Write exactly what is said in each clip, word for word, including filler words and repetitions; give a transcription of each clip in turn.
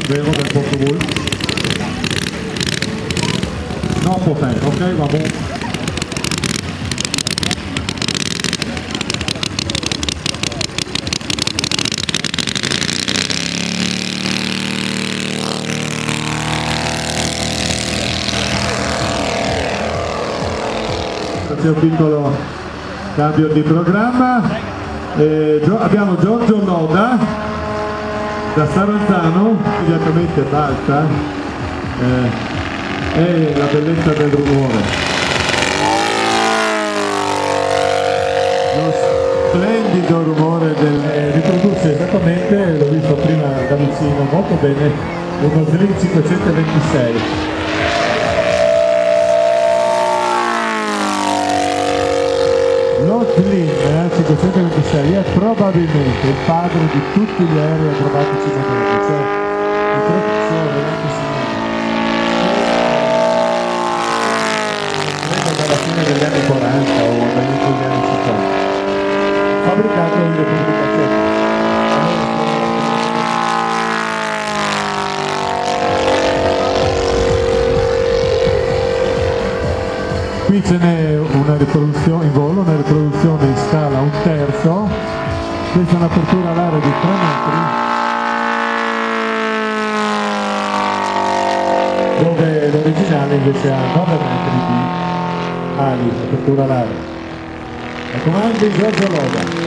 vero del Portobul? No, perfetto, ok, va bene. Un piccolo cambio di programma. Eh, abbiamo Giorgio Noda da Saranzano, immediatamente balza, eh, è la bellezza del rumore, lo splendido rumore del eh, riproduce esattamente, l'ho visto prima da vicino molto bene, uno Slim cinquecentoventisei. Lo Slim eh, cinquecentoventisei è probabilmente il padre di tutti gli aerei acrobatici moderni, cioè i tre sono anche signori dalla fine degli anni quaranta o dall'inizio degli anni cinquanta, fabbricato in Repubblica Ceca. Qui ce n'è una riproduzione in volo, una riproduzione in scala un terzo, questa è un'apertura all'aria di tre metri, dove l'originale invece ha nove metri di ali, apertura all'aria. A comandi Giorgio Loda.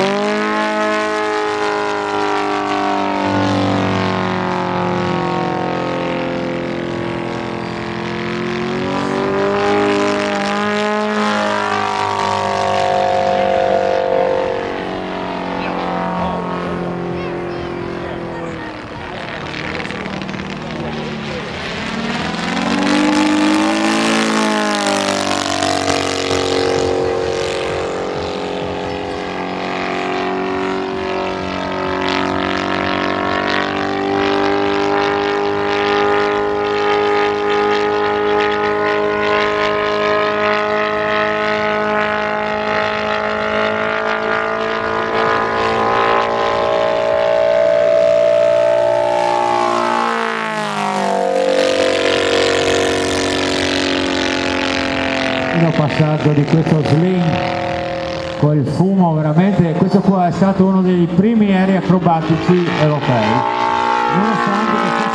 Passaggio di questo Slim col fumo, veramente questo qua è stato uno dei primi aerei acrobatici europei, nonostante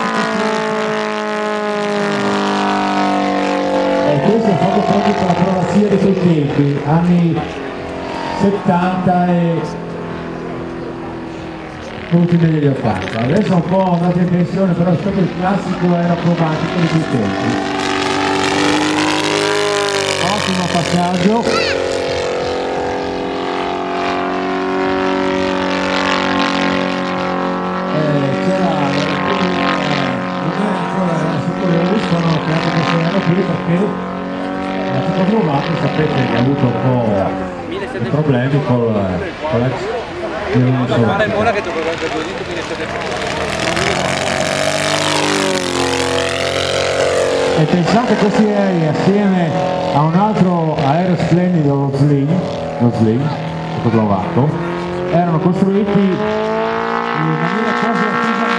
che e questo è stato proprio per l'acrobazia di quei tempi, anni settanta e ultimi degli ottanta. Adesso è un po' andato in pensione, però è stato il classico aereo acrobatico di quei tempi. Ottimo passaggio. Eh, c'era non è ancora sotto le luci, sono creato questo aereo qui perché la tutto provato, sapete che ha avuto un po' problemi con l'ex e pensate questi aerei assieme a un altro aereo splendido, lo Slim, lo Slim, fotografato, erano costruiti in maniera quasi artigianale.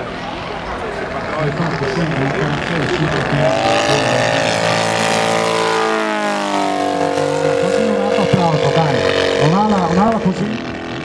applauso, dai, un'ala, un'ala così.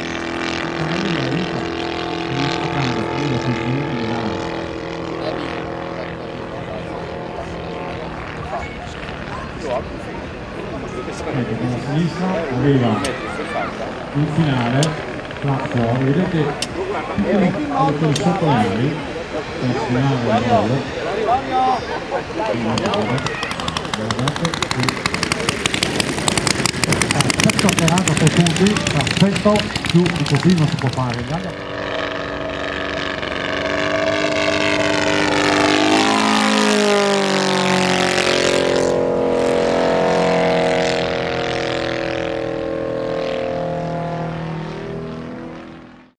Ecco, con la sinistra arriva in finale, là fuori, vedete tutte sotto le ali, nel finale del gol. Perfetto, che erano sei punti, perfetto, più di così non si può fare.